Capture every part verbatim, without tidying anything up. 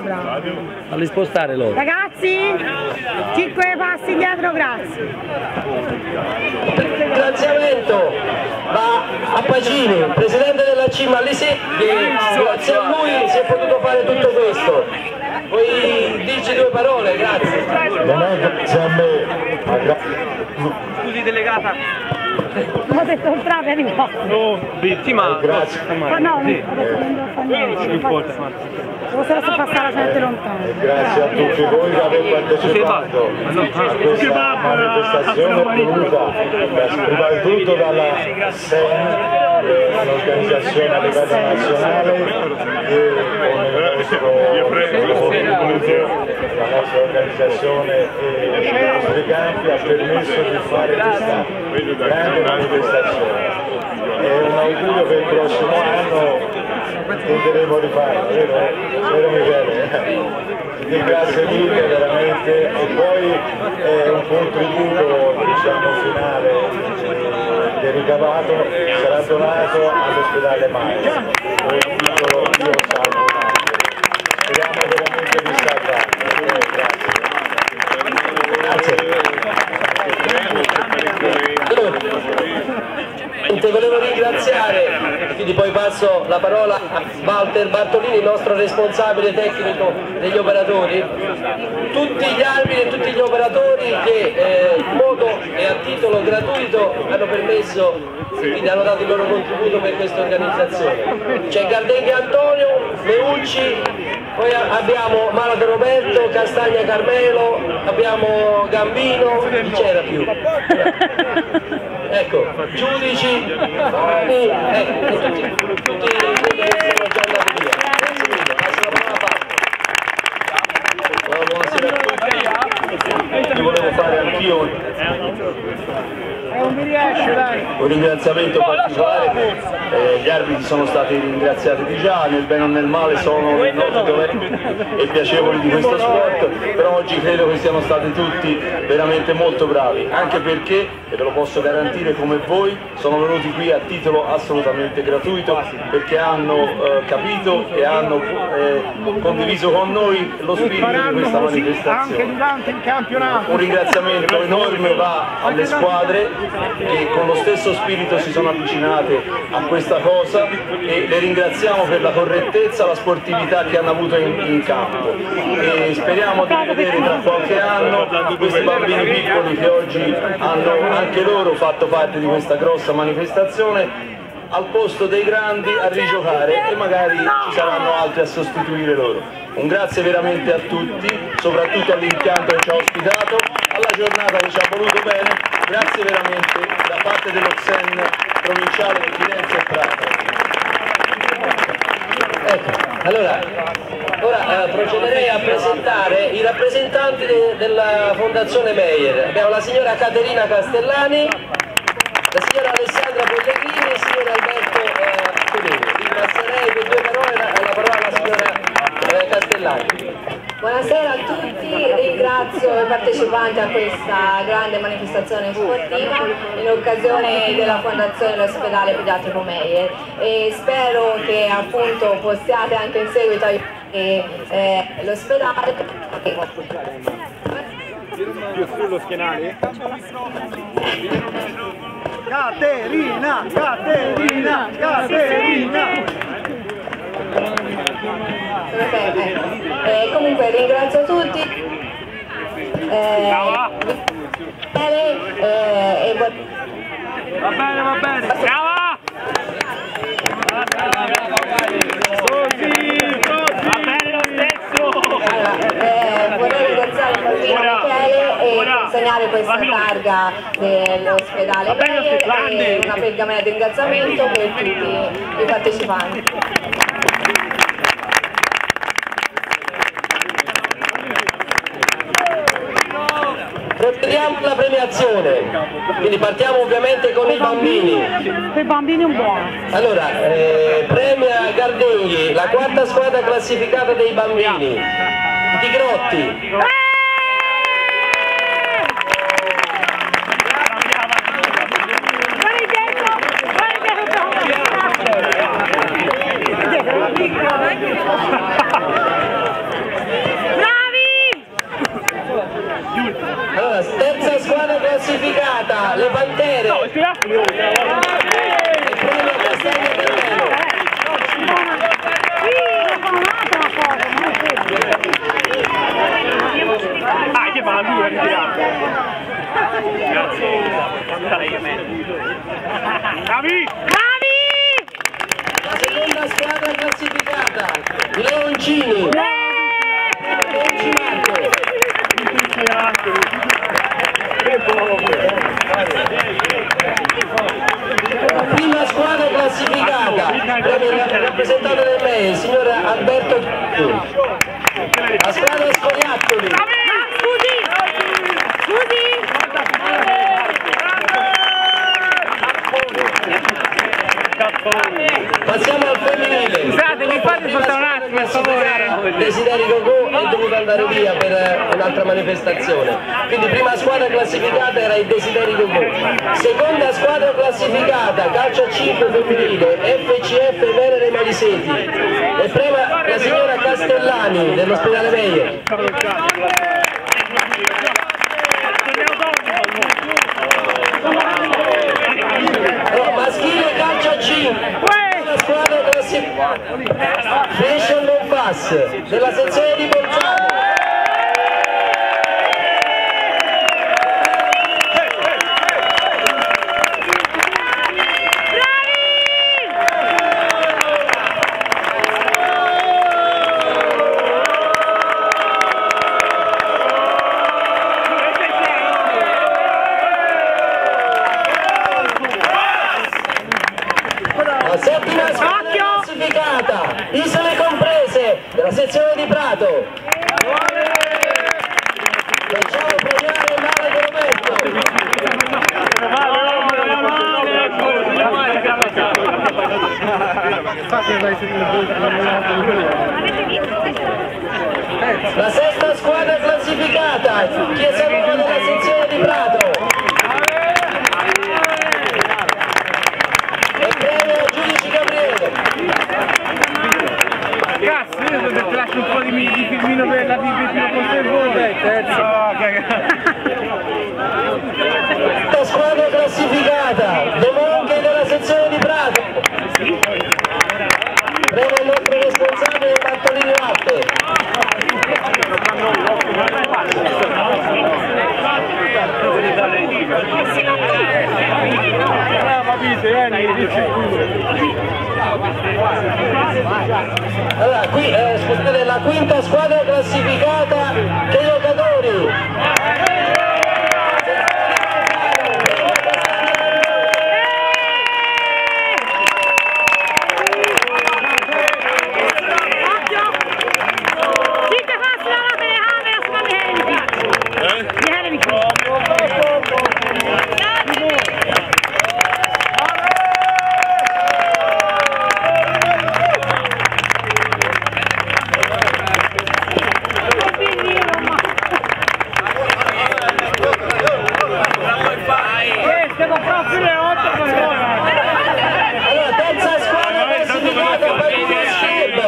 bravo. Falli spostare loro. Ragazzi, cinque passi indietro, grazie. Il ringraziamento va a Pacini, presidente della C I M Allisi, che grazie a lui si è potuto fare tutto questo. Vuoi dirci due parole? Grazie. Non è grazie a me, ma grazie. Scusi delegata. Ho detto un trave è arrivato. No, vittima. Grazie. Ma no, ho detto non devo fare niente. Devo solo passare la gente lontano. Grazie a tutti voi che avete partecipato a questa manifestazione voluta prima di tutto dalla S E N, un'organizzazione a livello nazionale che con il nostro la nostra organizzazione e i nostri campi ha permesso di fare questa grande manifestazione. È un augurio per il prossimo anno tenteremo di farlo, vero? Vero Michele? Ti ringrazio mille veramente e poi è un contributo diciamo finale del ricavato sarà donato all'ospedale Maio. Un piccolo Dio salvo. Speriamo veramente di salvarlo. Te volevo ringraziare, quindi poi passo la parola a Walter Bartolini, il nostro responsabile tecnico degli operatori, tutti gli arbitri e tutti gli operatori che eh, in modo e a titolo gratuito hanno permesso, quindi hanno dato il loro contributo per questa organizzazione. C'è Gardenghi Antonio, Meucci, poi abbiamo Malato Roberto, Castagna Carmelo, abbiamo Gambino, chi c'era più? Ecco, giudici, Fani, ecco, e tutti, tutti quelli che sono già andati via. Grazie mille, passo la parola a Paolo. Buonasera a tutti, vi volevo fare anch'io un ringraziamento particolare, eh, gli arbitri sono stati ringraziati di già, nel bene o nel male sono le note dolenti e piacevoli di questo sport, però oggi credo che siano stati tutti veramente molto bravi, anche perché, e ve lo posso garantire come voi, sono venuti qui a titolo assolutamente gratuito perché hanno eh, capito e hanno eh, condiviso con noi lo spirito di questa manifestazione. Anche durante il campionato. Un ringraziamento enorme va alle squadre che con lo stesso spirito si sono avvicinate a questa cosa e le ringraziamo per la correttezza, la sportività che hanno avuto in, in campo e speriamo di rivedere tra qualche anno questi bambini piccoli che oggi hanno anche loro fatto parte di questa grossa manifestazione al posto dei grandi a rigiocare e magari ci saranno altri a sostituire loro. Un grazie veramente a tutti, soprattutto all'impianto che ci ha ospitato, alla giornata che ci ha voluto bene, grazie veramente da parte dello X E N provinciale di Firenze e Prato. Ecco, allora, ora eh, procederei a presentare i rappresentanti de della Fondazione Meyer. Abbiamo la signora Caterina Castellani, la signora Alessandra Pellegrini e il signor Alberto eh, Tonini. Vi passerei per due parole la, la parola alla signora eh, Castellani. Buonasera a tutti, ringrazio i partecipanti a questa grande manifestazione sportiva in occasione della fondazione dell'ospedale pediatrico Meyer e spero che appunto possiate anche in seguito aiutare eh, l'ospedale. Più sullo schienale? Caterina, Caterina, Caterina! Eh, comunque ringrazio tutti eh, eh, e va bene, va bene, brava! Così, così, va bene lo stesso! Allora, eh, vorrei ringraziare il bambino Michele e consegnare questa targa dell'ospedale e una pergamena di ringraziamento per tutti i partecipanti. Procediamo alla premiazione, quindi partiamo ovviamente con i bambini. Per i bambini un buono. Allora, eh, premia Gardenghi, la quarta squadra classificata dei bambini, Di Grotti. Ah, che fa lui a ritirare. Bravi! La seconda squadra classificata, i Leoncini. Leonci Marco. La prima squadra classificata, rappresentata da me, il signor Alberto Chiutti. La squadra Scoriattoli. Scusi! Scusi! Passiamo al femminile. Scusate, mi fate ascoltare un attimo, per favore. Desiderio Gogò è dovuto andare via per un'altra manifestazione. Quindi prima squadra classificata era il Desiderio Gogò. Seconda squadra classificata, calcio a cinque femminile, F C F Venere Maliseti. E prima la signora Castellani dell'ospedale Meyer. No, maschile calcio a cinque. La squadra classificata Fashion Non Pass della sezione di Bolzano. La settima squadra classificata, Isole Comprese, della sezione di Prato. Facciamo premiare Mara De Roberto. La sesta squadra classificata, Chiesa Nuova della sezione di Prato. Cazzo, io ti lascio un po' di, di filmino per la pipettina con te voi. La squadra classificata, De Monche della sezione di Prato. Prego il nostro responsabile Bartolini Latte. Allora, qui, eh, scusate, la quinta squadra classificata, che giocatori? Allora, terza squadra classificata per il Club.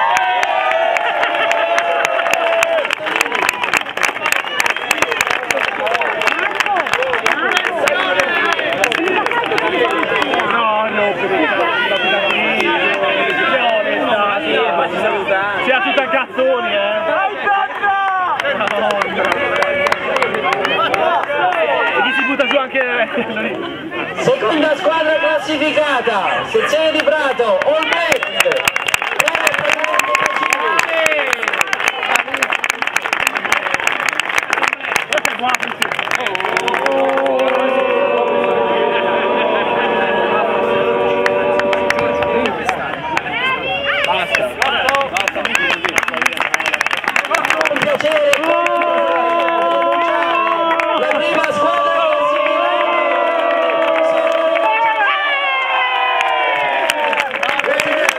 Sia tutta a cazzoni, eh! E chi si butta giù anche... Seconda squadra classificata, sezione di Prato, All Black. Un piacere. La prima squadra classificata.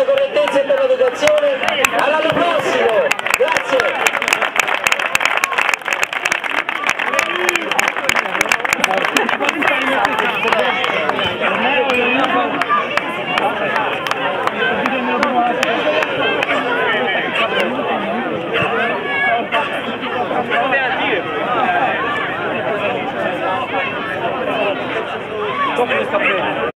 la correttezza e per l'educazione. All'anno prossimo, grazie. Come sta bene?